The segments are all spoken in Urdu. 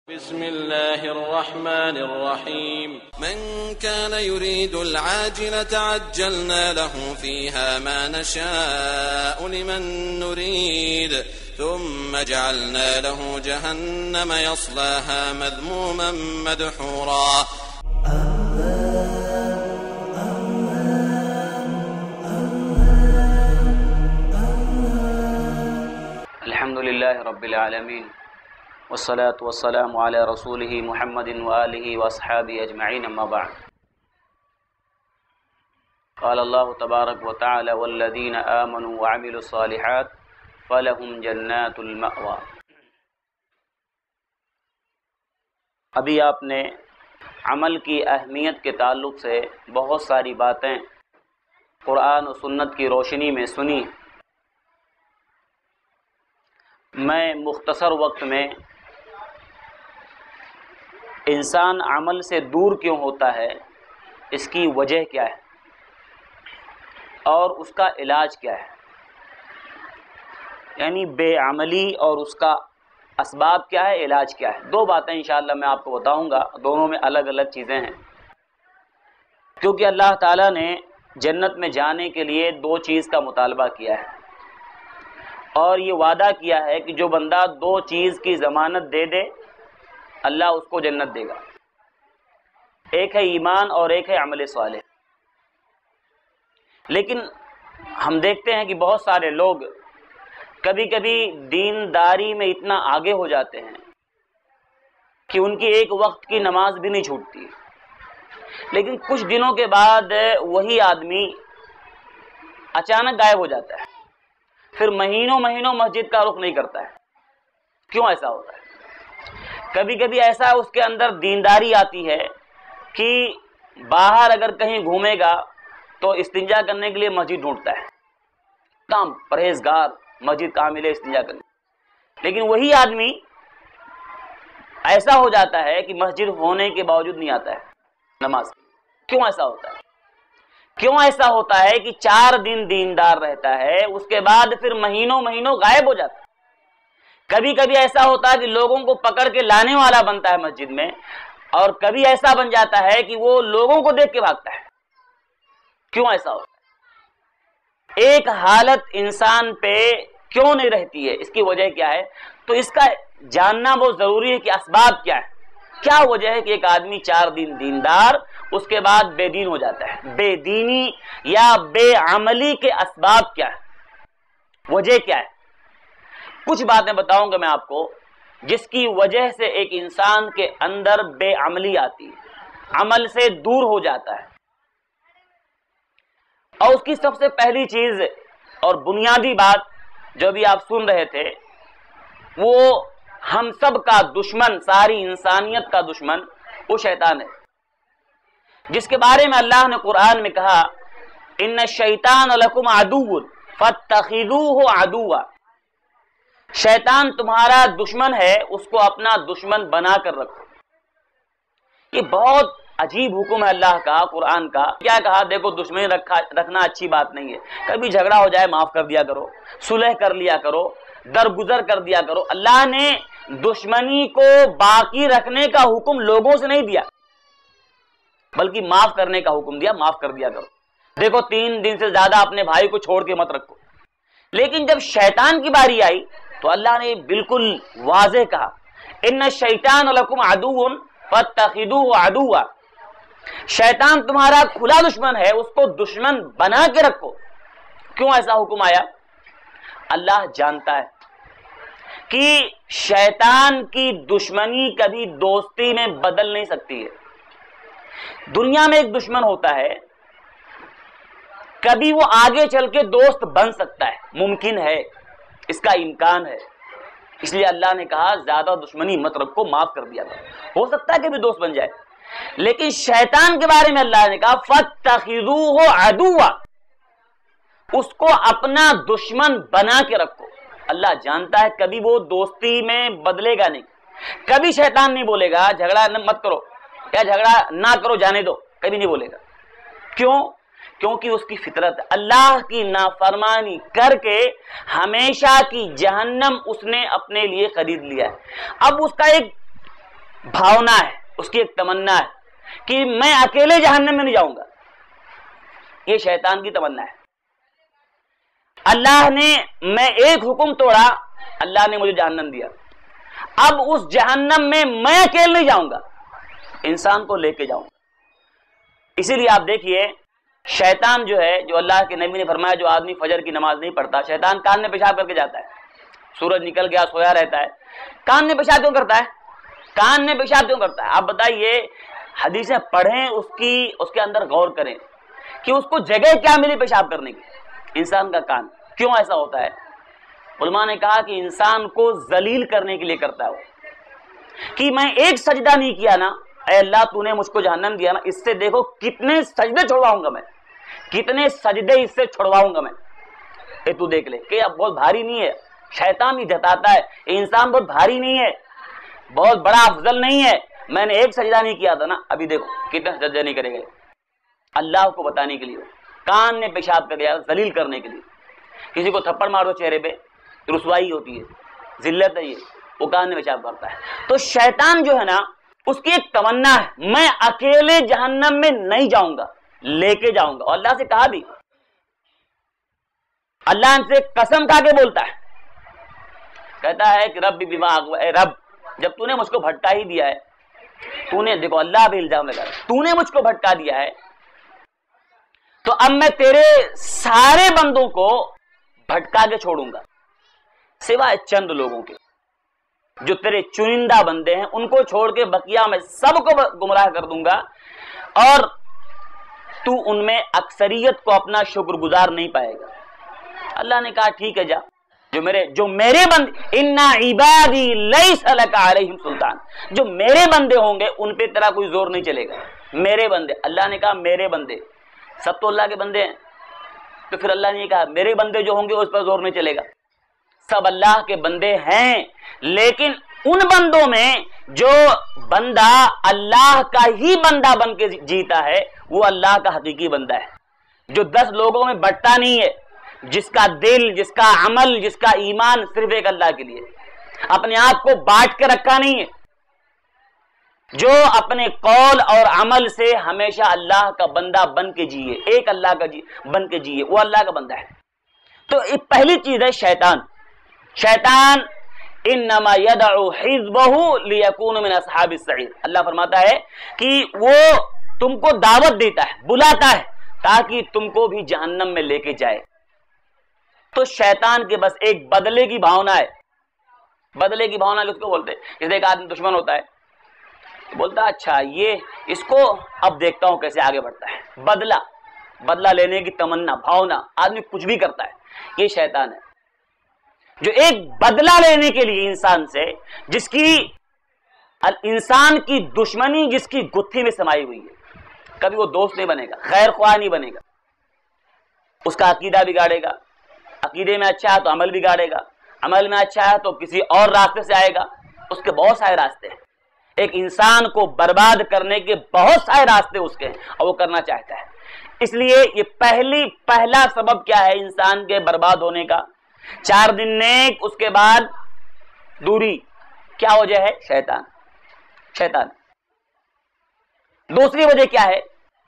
بسم الله الرحمن الرحيم من كان يريد العاجلة عجلنا له فيها ما نشاء لمن نريد ثم جعلنا له جهنم يصلاها مذموما مدحورا. الحمد لله رب العالمين والصلاة والسلام على رسوله محمد وآله وأصحابه أجمعين أما بعد. قال الله تبارك وتعالى والذين آمنوا وعملوا الصالحات فلهم جنات المأوى. ابھی آپ نے عمل کی اہمیت کے تعلق سے بہت ساری باتیں قرآن و سنت کی روشنی میں سنی. میں مختصر وقت میں انسان عمل سے دور کیوں ہوتا ہے، اس کی وجہ کیا ہے اور اس کا علاج کیا ہے، یعنی بے عملی اور اس کا اسباب کیا ہے، علاج کیا ہے. دو باتیں انشاءاللہ میں آپ کو بتاؤں گا، دونوں میں الگ الگ چیزیں ہیں، کیونکہ اللہ تعالیٰ نے جنت میں جانے کے لیے دو چیز کا مطالبہ کیا ہے اور یہ وعدہ کیا ہے کہ جو بندہ دو چیز کی ضمانت دے دے اللہ اس کو جنت دے گا. ایک ہے ایمان اور ایک ہے عمل صالح. لیکن ہم دیکھتے ہیں کہ بہت سارے لوگ کبھی کبھی دینداری میں اتنا آگے ہو جاتے ہیں کہ ان کی ایک وقت کی نماز بھی نہیں چھوٹتی، لیکن کچھ دنوں کے بعد وہی آدمی اچانک غائب ہو جاتا ہے، پھر مہینوں مسجد کا رخ نہیں کرتا ہے. کیوں ایسا ہوتا ہے؟ کبھی کبھی ایسا اس کے اندر دینداری آتی ہے کہ باہر اگر کہیں گھومے گا تو استنجا کرنے کے لیے مسجد ڈھونڈتا ہے. کام پرہیزگار مسجد کہاں ملے استنجا کرنے. لیکن وہی آدمی ایسا ہو جاتا ہے کہ مسجد ہونے کے باوجود نہیں آتا ہے نماز. کیوں ایسا ہوتا ہے؟ کیوں ایسا ہوتا ہے کہ 4 دن دیندار رہتا ہے، اس کے بعد پھر مہینوں غائب ہو جاتا ہے. کبھی کبھی ایسا ہوتا ہے کہ لوگوں کو پکڑ کے لانے والا بنتا ہے مسجد میں، اور کبھی ایسا بن جاتا ہے کہ وہ لوگوں کو دیکھ کے بھاگتا ہے. کیوں ایسا ہوتا ہے؟ ایک حالت انسان پہ کیوں نہیں رہتی ہے، اس کی وجہ کیا ہے؟ تو اس کا جاننا بہت ضروری ہے کہ اسباب کیا ہے. کیا وجہ ہے کہ ایک آدمی 4 دن دیندار اس کے بعد بے دین ہو جاتا ہے؟ بے دینی یا بے عملی کے اسباب کیا ہے، وجہ کیا ہے؟ کچھ باتیں بتاؤں گا میں آپ کو جس کی وجہ سے ایک انسان کے اندر بے عملی آتی ہے، عمل سے دور ہو جاتا ہے. اور اس کی سب سے پہلی چیز اور بنیادی بات جو بھی آپ سن رہے تھے، وہ ہم سب کا دشمن، ساری انسانیت کا دشمن وہ شیطان ہے، جس کے بارے میں اللہ نے قرآن میں کہا ان الشیطان لکم عدو فاتخذوہ عدوا. شیطان تمہارا دشمن ہے، اس کو اپنا دشمن بنا کر رکھو. یہ بہت عجیب حکم ہے اللہ کا، قرآن کا. کیا کہا؟ دیکھو دشمنی رکھنا اچھی بات نہیں ہے، کبھی جھگڑا ہو جائے معاف کر دیا کرو، صلح کر لیا کرو، درگزر کر دیا کرو. اللہ نے دشمنی کو باقی رکھنے کا حکم لوگوں سے نہیں دیا، بلکہ معاف کرنے کا حکم دیا. معاف کر دیا کرو. دیکھو 3 دن سے زیادہ اپنے بھائی کو چھوڑ کے مت رکھو. لیکن جب شیطان کی باری آئی تو اللہ نے بالکل واضح کہا ان الشیطان لکم عدو فاتخذوہ عدوا. شیطان تمہارا کھلا دشمن ہے، اس کو دشمن بنا کے رکھو. کیوں ایسا حکم آیا؟ اللہ جانتا ہے کہ شیطان کی دشمنی کبھی دوستی میں بدل نہیں سکتی ہے. دنیا میں ایک دشمن ہوتا ہے، کبھی وہ آگے چل کے دوست بن سکتا ہے، ممکن ہے، اس کا امکان ہے. اس لیے اللہ نے کہا زیادہ دشمنی مت رکھو، معاف کر دیا کرو. ہو سکتا ہے کہ بھی دوست بن جائے. لیکن شیطان کے بارے میں اللہ نے کہا فاتخذوہ عدوا، اس کو اپنا دشمن بنا کے رکھو. اللہ جانتا ہے کبھی وہ دوستی میں بدلے گا نہیں. کبھی شیطان نہیں بولے گا جھگڑا مت کرو یا جھگڑا نہ کرو جانے دو، کبھی نہیں بولے گا. کیوں؟ کیونکہ اس کی فطرت اللہ کی نافرمانی کر کے ہمیشہ کی جہنم اس نے اپنے لیے خرید لیا ہے. اب اس کا ایک بھاونا ہے، اس کی ایک تمنا ہے کہ میں اکیلے جہنم میں نہیں جاؤں گا. یہ شیطان کی تمنا ہے. اللہ نے، میں ایک حکم توڑا، اللہ نے مجھے جہنم دیا، اب اس جہنم میں میں اکیلے نہیں جاؤں گا، انسان کو لے کے جاؤں گا. اسی لیے آپ دیکھیے شیطان جو ہے، جو اللہ کے نبی نے فرمایا جو آدمی فجر کی نماز نہیں پڑھتا، شیطان کان میں پیشاب کر کے جاتا ہے. سورج نکل گیا، سویا رہتا ہے، کان میں پیشاب کیوں کرتا ہے؟ کان میں پیشاب کیوں کرتا ہے؟ آپ بتائیے، حدیثیں پڑھیں، اس کے اندر غور کریں کہ اس کو جگہ کیا ملی پیشاب کرنے کی. انسان کا کان کیوں ایسا ہوتا ہے؟ علماء نے کہا کہ انسان کو ذلیل کرنے کے لیے کرتا ہے وہ، کہ میں ایک سجدہ نہیں کیا نا، اے اللہ تو نے مجھ کو جہنم دیا نا، اس سے دیکھو کتنے سجدے چھڑواؤں گا میں، کتنے سجدے اس سے چھڑواؤں گا میں. اے تو دیکھ لے کہ اب بہت بھاری نہیں ہے. شیطان ہی جتاتا ہے انسان بہت بھاری نہیں ہے، بہت بڑا افضل نہیں ہے، میں نے ایک سجدہ نہیں کیا تھا نا، ابھی دیکھو کتنے سجدے نہیں کرے گئے. اللہ کو بتانے کے لیے کان میں پیشاب کر گیا، ذلیل کرنے کے لیے. کسی کو تھپڑ مارو چہرے پہ، رسوائی ہوتی ہے، ذلت ہے، یہ وہ کان میں پیشاب کرتا ہے. تو شیطان جو ہے نا، اس کی ایک تمنا ہے میں اکیلے جہنم میں نہیں جاؤں گا، لے کے جاؤں گا. اور اللہ سے کہا بھی، اللہ ان سے قسم کھا کے بولتا ہے، کہتا ہے کہ رب بما، اے رب جب تو نے مجھ کو بھٹکا ہی دیا ہے، تو نے، دیکھو اللہ بھی الزام لگا، تو نے مجھ کو بھٹکا دیا ہے، تو اب میں تیرے سارے بندوں کو بھٹکا کے چھوڑوں گا سوائے چند لوگوں کے، جو تیرے چنندہ بندے ہیں ان کو چھوڑ کے بقیہ میں سب کو گمراہ کر دوں گا، اور تو ان میں اکثریت کو اپنا شکر گزار نہیں پائے گا. اللہ نے کہا ٹھیک ہے، جا، جو میرے بندے، اِنَّ عِبَادِي لَيْسَ لَكَ عَلَيْهِمْ سُلْطَان، جو میرے بندے ہوں گے ان پہ تیرا کوئی زور نہیں چلے گا. میرے بندے، اللہ نے کہا میرے بندے، سب تو اللہ کے بندے ہیں، تو پھر اللہ نے کہا میرے بندے جو ہوں گے اس پر زور نہیں چلے گا. سب اللہ کے بندے ہیں، لیکن ان بندوں میں جو بندہ اللہ کا ہی بندہ بن کے جیتا ہے وہ اللہ کا حقیقی بندہ ہے، جو 10 لوگوں میں بٹتا نہیں ہے، جس کا دل، جس کا عمل، جس کا ایمان صرف ایک اللہ کے لیے، اپنے آپ کو بانٹ کے رکھا نہیں ہے، جو اپنے قول اور عمل سے ہمیشہ اللہ کا بندہ بن کے جیے، ایک اللہ کا بن کے جیے، وہ اللہ کا بندہ ہے. تو یہ پہلی چیز ہے شیطان. شیطان انما یدعو حزبہ لیکون من اصحاب السعیر، اللہ فرماتا ہے کہ وہ تم کو دعوت دیتا ہے، بلاتا ہے تاکہ تم کو بھی جہنم میں لے کے جائے. تو شیطان کے بس ایک بدلے کی بھاونا ہے. بدلے کی بھاونا کس کو بولتے ہیں؟ جیسے ایک آدمی دشمن ہوتا ہے، بولتا ہے اچھا یہ اس کو اب دیکھتا ہوں کیسے آگے بڑھتا ہے. بدلہ لینے کی تمنا، بھاونا، آدمی کچھ بھی کرتا ہے. یہ شیطان ہے جو ایک بدلہ لینے کے لیے انسان سے، جس کی انسان کی دشمنی جس کی گتھی میں سمائی ہوئی ہے، کبھی وہ دوست نہیں بنے گا، خیر خواہ نہیں بنے گا، اس کا عقیدہ بگاڑے گا، عقیدے میں اچھا ہے تو عمل بگاڑے گا، عمل میں اچھا ہے تو کسی اور راستے سے آئے گا. اس کے بہت سارے راستے ہیں، ایک انسان کو برباد کرنے کے بہت سارے راستے اس کے ہیں، اور وہ کرنا چاہتا ہے. اس لیے یہ پہلا سبب کیا ہے انسان کے برباد ہونے کا؟ 4 دن نیک، اس کے بعد دوری. کیا وجہ ہے؟ شیطان. دوسری وجہ کیا ہے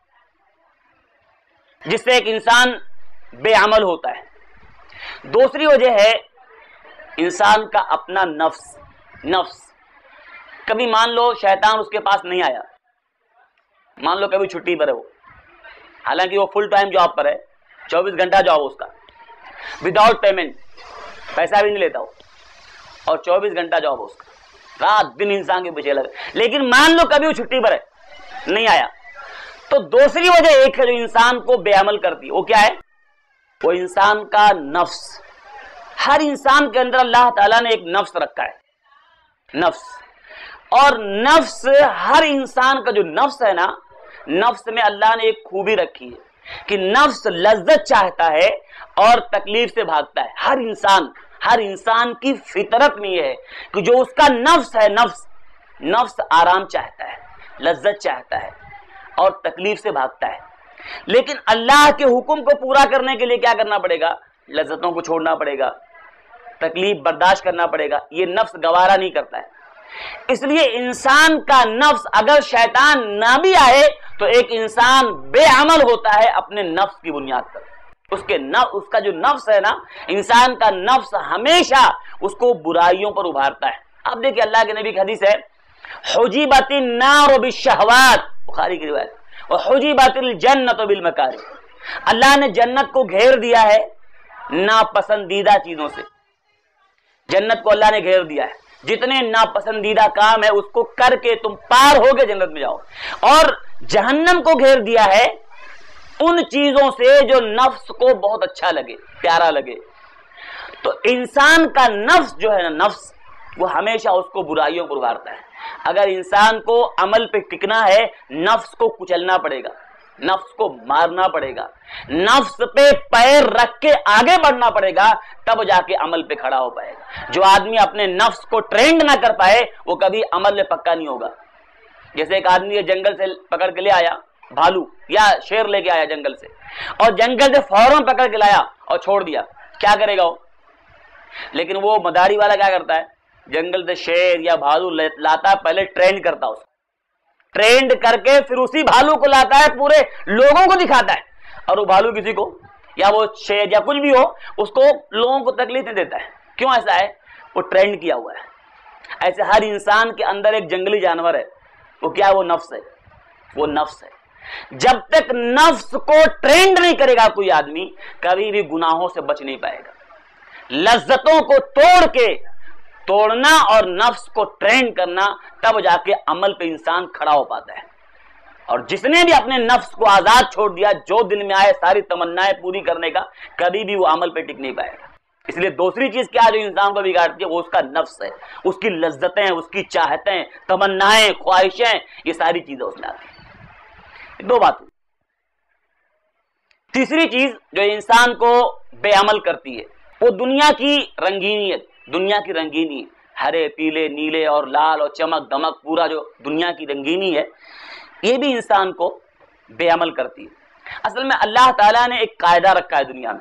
جس سے ایک انسان بے عمل ہوتا ہے؟ دوسری وجہ ہے انسان کا اپنا نفس. کبھی مان لو شیطان اس کے پاس نہیں آیا، مان لو کبھی چھٹی پر ہے وہ، حالانکہ وہ فل ٹائم جاب پر ہے، 24 گھنٹہ جاب اس کا، وداؤٹ پیمنٹ، پیسہ بھی نہیں لیتا وہ، اور 24 گھنٹہ جاب اس کا، رات دن انسان کے پیچھے لگے. لیکن مان لو کبھی وہ چھٹی پر ہے، نہیں آیا، تو دوسری وجہ ایک ہے جو انسان کو بے عمل کرتی ہے. وہ کیا ہے؟ وہ انسان کا نفس. ہر انسان کے اندر اللہ تعالیٰ نے ایک نفس رکھا ہے، نفس. اور نفس، ہر انسان کا جو نفس ہے نا، نفس میں اللہ نے ایک خوبی رکھی ہے کہ نفس لذت چاہتا ہے اور تکلیف سے بھاگتا ہے. ہر انسان کی فطرت میں یہ ہے کہ جو اس کا نفس ہے، نفس آرام چاہتا ہے، لذت چاہتا ہے اور تکلیف سے بھاگتا ہے. لیکن اللہ کے حکم کو پورا کرنے کے لیے کیا کرنا پڑے گا؟ لذتوں کو چھوڑنا پڑے گا، تکلیف برداشت کرنا پڑے گا. یہ نفس گوارا نہیں کرتا ہے. اس لیے انسان کا نفس اگر شیطان نہ بھی آئے تو ایک انسان بے عمل ہوتا ہے اپنے نفس کی بنیاد پر. اس کا جو نفس ہے نا، انسان کا نفس ہمیشہ اس کو برائیوں پر ابھارتا ہے. آپ دیکھیں اللہ کے نبی کی حدیث ہے، حجبت النار بالشہوات، بخاری کی روایت، وحجبت الجنت بالمکارہ. اللہ نے جنت کو گھیر دیا ہے ناپسندیدہ چیزوں سے. جنت کو اللہ نے گھیر دیا ہے، جتنے ناپسندیدہ کام ہے اس کو کر کے تم پار ہو کے جنت میں جاؤ. اور جہنم کو گھیر دیا ہے ان چیزوں سے جو نفس کو بہت اچھا لگے، پیارا لگے. تو انسان کا نفس جو ہے نا، نفس وہ ہمیشہ اس کو برائیوں پر ابھارتا ہے. اگر انسان کو عمل پہ ٹکنا ہے، نفس کو کچلنا پڑے گا، نفس کو مارنا پڑے گا، نفس پہ پیر رکھ کے آگے بڑھنا پڑے گا، تب جا کے عمل پہ کھڑا ہو پائے گا. جو آدمی اپنے نفس کو ٹرینڈ نہ کر پائے وہ کبھی عمل میں پکا نہیں ہوگا. جیسے ایک آدمی جنگل سے پکڑ کے لے آیا بھالو یا شیر لے کے آیا جنگل سے، اور جنگل سے فوراً پکڑ کے لایا اور چھوڑ دیا، کیا کرے گا وہ؟ لیکن وہ مداری والا کیا کرتا ہے، جنگل سے شیر یا بھالو لاتا ہے، پہلے ٹرینڈ کرتا ہے، اس کو ٹرینڈ کر کے پھر اسی بھالو کو لاتا ہے، پورے لوگوں کو دکھاتا ہے. اور وہ بھالو کسی کو یا وہ شیر یا کچھ بھی ہو اس کو لوگوں کو تکلیف نہیں دیتا ہے. کیوں ایسا ہے؟ وہ ٹرینڈ کیا ہوا ہے. ایسے ہر انسان کے اندر ایک جنگلی جانور ہے، وہ کیا ہے؟ وہ نفس ہے. وہ نفس ہے. جب تک نفس کو ٹرینڈ نہیں کرے گا کوئی آدمی، کبھی بھی گناہوں سے بچ نہیں پائے گا. لذتوں کو توڑنا اور نفس کو ٹرینڈ کرنا، تب جا کے عمل پہ انسان کھڑا ہو پاتا ہے. اور جس نے بھی اپنے نفس کو آزاد چھوڑ دیا، جو دل میں آئے ساری تمنائیں پوری کرنے کا، کبھی بھی وہ عمل پہ ٹک نہیں پائے گا. اس لیے دوسری چیز کیا جو انسان کو بگاڑتی ہے، وہ اس کا نفس ہے. اس کی لذتیں، اس کی چاہتیں، تمنائیں، خواہشیں، یہ ساری چیزیں اس میں آتی ہیں. دو باتیں. تیسری چیز جو انسان کو بے عمل کرتی ہے وہ دنیا کی رنگینی ہے. دنیا کی رنگینی، ہرے پیلے نیلے اور لال اور چمک دمک، پورا جو دنیا کی رنگینی ہے، یہ بھی انسان کو بے عمل کرتی ہے. اصل میں اللہ تعالیٰ نے ایک قاعدہ رکھا ہے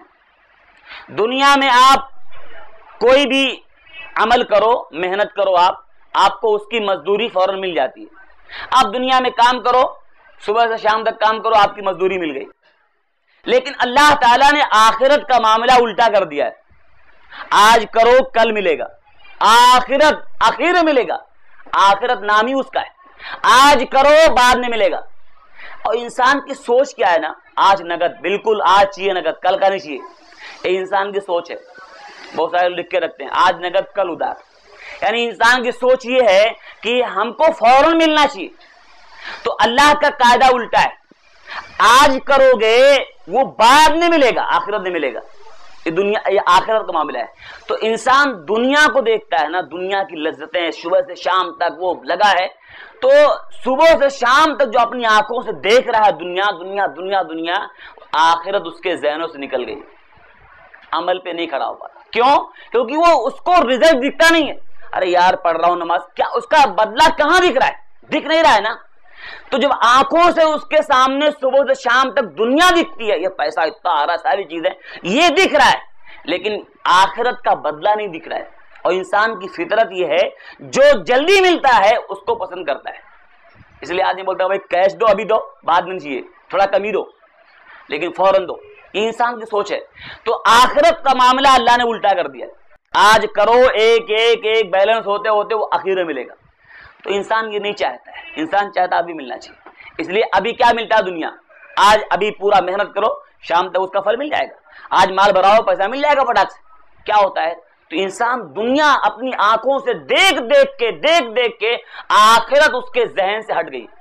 دنیا میں آپ کوئی بھی عمل کرو، محنت کرو، آپ کو اس کی مزدوری فوراً مل جاتی ہے. آپ دنیا میں کام کرو، صبح سے شام تک کام کرو، آپ کی مزدوری مل گئی. لیکن اللہ تعالیٰ نے آخرت کا معاملہ الٹا کر دیا ہے. آج کرو کل ملے گا، آخرت آخر میں ملے گا. آخرت نام ہی اس کا ہے. آج کرو بعد میں ملے گا. اور انسان کی سوچ کیا ہے نا، آج نقد، بالکل آج چاہیے نقد، کل کا نہیں چاہیے. یہ انسان کی سوچ ہے. بہت سارے لکھ کے رکھتے ہیں آج نقد کل ادھار. یعنی انسان کی سوچ یہ ہے کہ ہم کو فوراً ملنا چاہیے. تو اللہ کا قاعدہ الٹا ہے. آج کرو گے وہ بعد میں ملے گا، آخرت میں ملے گا. یہ آخرت کا معاملہ ہے. تو انسان دنیا کو دیکھتا ہے نا، دنیا کی لذتیں، صبح سے شام تک وہ لگا ہے. تو صبح سے شام تک جو اپنی آنکھوں سے دیکھ رہا ہے دنیا دنیا دنیا دنیا، آخرت اس کے ذہنوں سے نکل گئی، عمل پہ نہیں کھڑا ہو پاتا. کیوں؟ کیونکہ وہ اس کو رزلٹ دکھتا نہیں ہے. ارے یار پڑھ رہا ہوں نماز، کیا اس کا بدلہ کہاں دکھ رہا ہے؟ دکھ نہیں رہا ہے نا. تو جب آنکھوں سے اس کے سامنے صبح سے شام تک دنیا دکھتی ہے، یہ پیسہ اتنا آ رہا، ساری چیزیں یہ دکھ رہا ہے، لیکن آخرت کا بدلہ نہیں دکھ رہا ہے. اور انسان کی فطرت یہ ہے جو جلدی ملتا ہے اس کو پسند کرتا ہے. اس لیے آدمی بولتا ہے بھائی کیش دو، ابھی دو، بعد میں چاہیے، تھوڑا کمی دو، لیکن فوراً دو. یہ انسان کی سوچ ہے. تو آخرت کا معاملہ اللہ نے الٹا کر دیا. آج کرو، ایک ایک ایک بیلنس ہوتے ہوتے وہ آخر میں ملے گا. تو انسان یہ نہیں چاہتا ہے. انسان چاہتا ابھی ملنا چاہیے. اس لیے ابھی کیا ملتا ہے دنیا، آج ابھی پورا محنت کرو، شام تک اس کا پھل مل جائے گا. آج مال بھراؤ، پیسہ مل جائے گا فٹاک سے. کیا ہوتا ہے؟ تو انسان دنیا اپنی آنکھوں سے دیکھ دیکھ کے آخرت اس کے ذہن سے ہٹ گئی.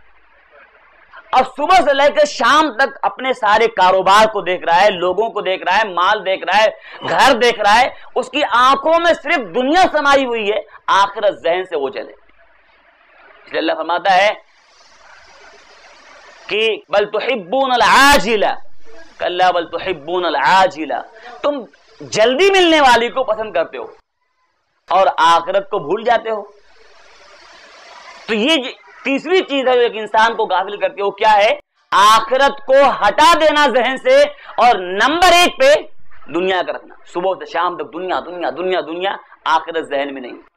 اور صبح سے لے کے شام تک اپنے سارے کاروبار کو دیکھ رہا ہے، لوگوں کو دیکھ رہا ہے، مال دیکھ رہا ہے، گھر دیکھ رہا ہے. اس کی آنکھوں میں صرف دنیا سمائی ہوئی ہے، آخرت ذہن سے وہ چلے. اس لیے اللہ فرماتا ہے کہ بل تحبون العاجلہ، کلا بل تحبون العاجلہ، تم جلدی ملنے والی کو پسند کرتے ہو اور آخرت کو بھول جاتے ہو. تو یہ تیسری چیز ہے جو ایک انسان کو غافل کرتی ہے. وہ کیا ہے؟ آخرت کو ہٹا دینا ذہن سے اور نمبر 1 پہ دنیا کا رکھنا. صبح سے شام تک دنیا دنیا دنیا دنیا، آخرت ذہن میں نہیں.